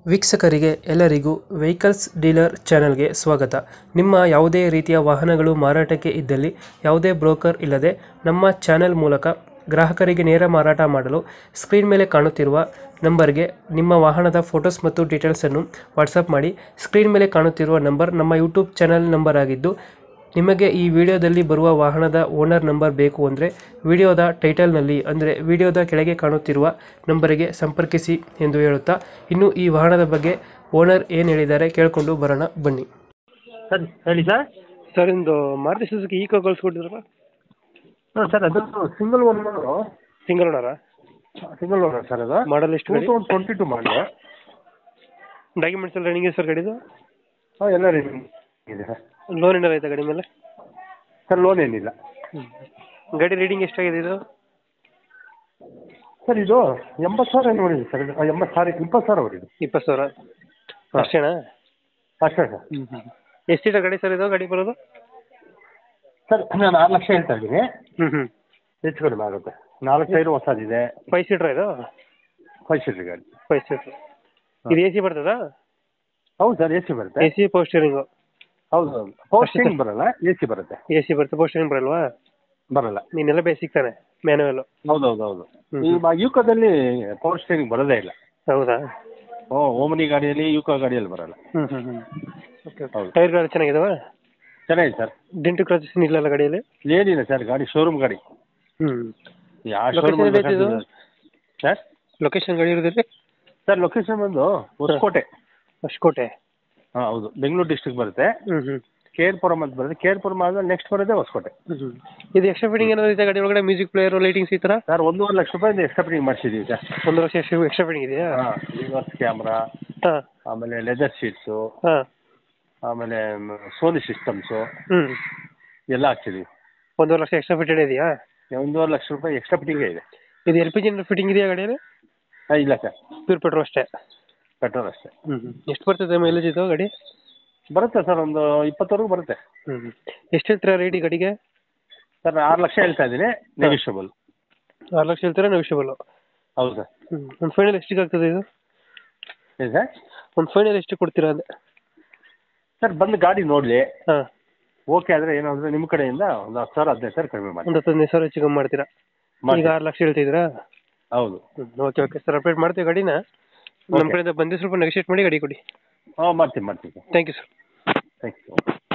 ವೀಕ್ಷಕರಿಗೆ ಎಲ್ಲರಿಗೂ vehicles dealer ಚಾನೆಲ್ಗೆ ಸ್ವಾಗತ. ನಿಮ್ಮ ಯಾವುದೇ ರೀತಿಯ ವಾಹನಗಳು ಮಾರಾಟಕ್ಕೆ ಇದ್ದಲ್ಲಿ ಯಾವುದೇ ಬ್ರೋಕರ್ ಇಲ್ಲದೆ ನಮ್ಮ ಚಾನೆಲ್ ಮೂಲಕ ಗ್ರಾಹಕರಿಗೆ ನೇರ ಮಾರಾಟ ಮಾಡಲು ಸ್ಕ್ರೀನ್ ಮೇಲೆ ಕಾಣುತ್ತಿರುವ ನಂಬರ್ಗೆ ನಿಮ್ಮ ವಾಹನದ ಫೋಟೋಸ್ ಮತ್ತು ಡೀಟೇಲ್ಸನ್ನು ವಾಟ್ಸಪ್ ಮಾಡಿ. ಸ್ಕ್ರೀನ್ ಮೇಲೆ ಕಾಣುತ್ತಿರುವ ನಂಬರ್ ನಮ್ಮ ಯೂಟ್ಯೂಬ್ ಚಾನೆಲ್ ನಂಬರ್ ಆಗಿದ್ದು, ನಿಮಗೆ ಈ ವಿಡಿಯೋದಲ್ಲಿ ಬರುವ ವಾಹನದ ಓನರ್ ನಂಬರ್ ಬೇಕು ಅಂದರೆ ವಿಡಿಯೋದ ಟೈಟಲ್ನಲ್ಲಿ ಅಂದರೆ ವಿಡಿಯೋದ ಕೆಳಗೆ ಕಾಣುತ್ತಿರುವ ನಂಬರಿಗೆ ಸಂಪರ್ಕಿಸಿ ಎಂದು ಹೇಳುತ್ತಾ, ಇನ್ನು ಈ ವಾಹನದ ಬಗ್ಗೆ ಓನರ್ ಏನು ಹೇಳಿದ್ದಾರೆ ಕೇಳಿಕೊಂಡು ಬರೋಣ ಬನ್ನಿ. ಸರ್ ಹೇಳಿ ಸರ್. ಸರ್, ಇಂದು ಮಾರುತಿ ಸುಜುಕಿ ಈಕೋ ಕಳಿಸ್ಕೊಟ್ಟಿದ್ರಲ್ಲ? ಹಾಂ ಸರ್, ಅದು ಸಿಂಗಲ್ ಓನರು. ಸಿಂಗಲ್ ಓನರಾ? Single owner sir. ಅದು ಮಾಡಲ್ ಎಷ್ಟು? 2022 ಮಾಡಲು. ಡಾಕ್ಯುಮೆಂಟ್ಸ್ ಎಲ್ಲ ರನ್ನಿಂಗ್ ಸರ್ ಗಾಡಿದು? ಹಾಂ, ಎಲ್ಲ ರನ್ನಿಂಗ್ ಇದೆ ಸರ್. ಲೋನ್ ಏನಾರ ಆಯ್ತಾ ಗಾಡಿ ಮೇಲೆ? ಸರ್, ಲೋನ್ ಏನಿಲ್ಲ. ಗಾಡಿ ರೀಡಿಂಗ್ ಎಷ್ಟಾಗಿದೆ ಇದು? ಸರ್, ಇದು 80,000 ನೋಡಿದೆ ಸರ್. ಇದು 20,000 ಹೊಡಿದೆ. 20,000 ಅಷ್ಟೇನಾ? ಅಷ್ಟೇ ಸರ್. ಎಷ್ಟು ಸೀಟರ್ ಗಾಡಿ ಸರ್ ಇದು? ಗಾಡಿ ಬರೋದು ಸರ್, ನಾನು 6 ಲಕ್ಷ ಹೇಳ್ತಾ ಇದ್ದೀನಿ. ಹ್ಞೂ ಹೆಚ್ಚು ಕಡಿಮೆ ಆಗುತ್ತೆ. 4 ಟೈರು ಹೊಸದಿದೆ. 5 ಸೀಟ್ರಾ ಇದು? 5 ಸೀಟ್ರ್ ಗಾಡಿ. 5 ಸೀಟ್ರ್. ಇದು ಎ ಸಿ ಬರ್ತದಾ? ಹೌದು ಸರ್, ಎ ಸಿ ಬರುತ್ತೆ. A C power steering? ಹೌದು ಹೌದು, ಪವರ್ ಸ್ಟೀರಿಂಗ್ ಬರಲ್ಲ, ಎ ಸಿ ಬರುತ್ತೆ. ಎ ಸಿ ಬರುತ್ತೆ, ಪವರ್ ಸ್ಟೀರಿಂಗ್ ಬರಲ್ವಾ? ಬರಲ್ಲ. ನೀನೆಲ್ಲ ಬೇಸಿಕ್ ತಾನೆ, ಮ್ಯಾನುವಲ್? ಹೌದು ಹೌದು ಹೌದು. ಈ ಯೂಕೋದಲ್ಲಿ ಪವರ್ ಸ್ಟೀರಿಂಗ್ ಬರೋದೇ ಇಲ್ಲ. ಹೌದಾ? ಓಮಿನಿ ಗಾಡಿಯಲ್ಲಿ, ಯೂಕೋ ಗಾಡಿಯಲ್ಲಿ ಬರಲ್ಲ. ಓಕೆ. ಹೌದು. ಟೈರ್ಗಳು ಚೆನ್ನಾಗಿದಾವ? ಚೆನ್ನಾಗಿದೆ ಸರ್. ಡೆಂಟು ಕ್ರಾಚಸ್ ಇಲ್ಲಲ್ಲ ಗಾಡಿಯಲ್ಲಿ? ಏನಿಲ್ಲ ಸರ್, ಗಾಡಿ ಶೋರೂಮ್ ಗಾಡಿ. ಯಾವ ಲೊಕೇಶನ್ ಶೋರೂಮ್ ಇದು? ಸರ್? ಲೊಕೇಶನ್ ಗಾಡಿ ಇರೋದಿಲ್ಲ ಸರ್, ಲೊಕೇಶನ್ ಬಂದು ಹೊಸಕೋಟೆ. ಹೊಸಕೋಟೆ? ಹಾಂ ಹೌದು, ಬೆಂಗಳೂರು ಡಿಸ್ಟ್ರಿಕ್ಟ್ ಬರುತ್ತೆ. ಕೇರ್ಪುರಂ ಅಂತ ಬರುತ್ತೆ. ಕೇರ್ಪುರಂ ಆದ್ಮೇಲೆ ನೆಕ್ಸ್ಟ್ ಬರೋದೇ ಹೊಸಕೋಟೆ. ಇದು ಎಕ್ಸ್ಟ್ರಾ ಫಿಟ್ಟಿಂಗ್ ಏನಾದ್ರು ಇದೆ ಗಾಡಿ ಒಳಗಡೆ? ಮ್ಯೂಸಿಕ್ ಪ್ಲೇಯರ್, ಲೈಟಿಂಗ್ಸ್ ಈ ಥರ? ಸರ್, 1.5 ಲಕ್ಷ ರೂಪಾಯಿಂದ ಎಕ್ಸ್ಟ್ರಾ ಫಿಟ್ಟಿಂಗ್ ಮಾಡಿಸಿದ್ದೀವಿ ಸರ್. 1 ಲಕ್ಷ ಎಕ್ಸ್ಟ್ರಾ ಫಿಟ್ಟಿಂಗ್ ಇದೆಯಾ? ಹಾಂ, ರಿವರ್ಸ್ ಕ್ಯಾಮ್ರಾ, ಹಾಂ, ಆಮೇಲೆ ಲೆದರ್ ಶೀಟ್ಸು, ಹಾಂ, ಆಮೇಲೆ ಸೋನಿ ಸಿಸ್ಟಮ್ಸು ಎಲ್ಲ ಹಾಕ್ಸಿದ್ದೀವಿ. 1 ಲಕ್ಷ ಎಕ್ಸ್ಟ್ರಾ ಫಿಟ್ಟೆಡ್ ಇದೆಯಾ? 1.5 ಲಕ್ಷ ರೂಪಾಯಿ ಎಕ್ಸ್ಟ್ರಾ ಫಿಟ್ಟಿಂಗೇ ಇದೆ. ಇದು ಎಲ್ ಪಿ ಜಿ ಫಿಟ್ಟಿಂಗ್ ಇದೆಯಾ ಗಾಡಿಯಲ್ಲಿ? ಹಾಂ, ಇಲ್ಲ ಸರ್, ಪ್ಯೂರ್ ಪೆಟ್ರೋಲ್ ಅಷ್ಟೇ? ಪೆಟ್ರೋಲ್ ಅಷ್ಟೇ. ಎಷ್ಟು ಬರ್ತದೆ ಮೈಲೇಜ್ ಇದು ಗಾಡಿ? ಬರುತ್ತೆ ಸರ್, ಒಂದು 20ವರೆಗೂ ಬರುತ್ತೆ. ಎಷ್ಟು ಹೇಳ್ತೀರಾ ರೇಟ್ ಈ ಗಾಡಿಗೆ? ಸರ್, 6 ಲಕ್ಷ ಹೇಳ್ತಾ ಇದ್ದೀನಿ, ನೆಗೋಷಿಯಬಲ್. 6 ಲಕ್ಷ ಹೇಳ್ತೀರಾ, ನೆಗೋಷಿಯಬಲ್? ಹೌದು ಸರ್. ಒಂದು ಫೈನಲ್ ಎಷ್ಟಿಗೆ ಆಗ್ತದೆ ಇದು? ಏನು ಸರ್? ಒಂದು ಫೈನಲ್ ಎಷ್ಟು ಕೊಡ್ತೀರಾ ಅದೇ? ಸರ್, ಬಂದು ಗಾಡಿ ನೋಡಲಿ, ಹಾಂ, ಓಕೆ ಆದರೆ ಏನಾದರೂ ನಿಮ್ಮ ಕಡೆಯಿಂದ ಒಂದು 10,000 15,000 ಕಡಿಮೆ ಮಾಡಿ. ಒಂದು 15,000 ಹೆಚ್ಚು ಕಮ್ಮಿ ಮಾಡ್ತೀರಾ? ಈಗ 6 ಲಕ್ಷ ಹೇಳ್ತಿದ್ದೀರಾ? ಹೌದು. ಓಕೆ ಓಕೆ ಸರ್, ಅಪ್ಡೇಟ್ ಮಾಡ್ತೀವಿ ಗಾಡಿನ. ನಮ್ಮ ಕಡೆಯಿಂದ ಬಂದು ಸ್ವಲ್ಪ ನೆಗೋಷಿಯೇಟ್ ಮಾಡಿ ಗಾಡಿ ಕೊಡಿ. ಹಾಂ, ಮಾಡ್ತೀನಿ. Thank you sir. Thank you.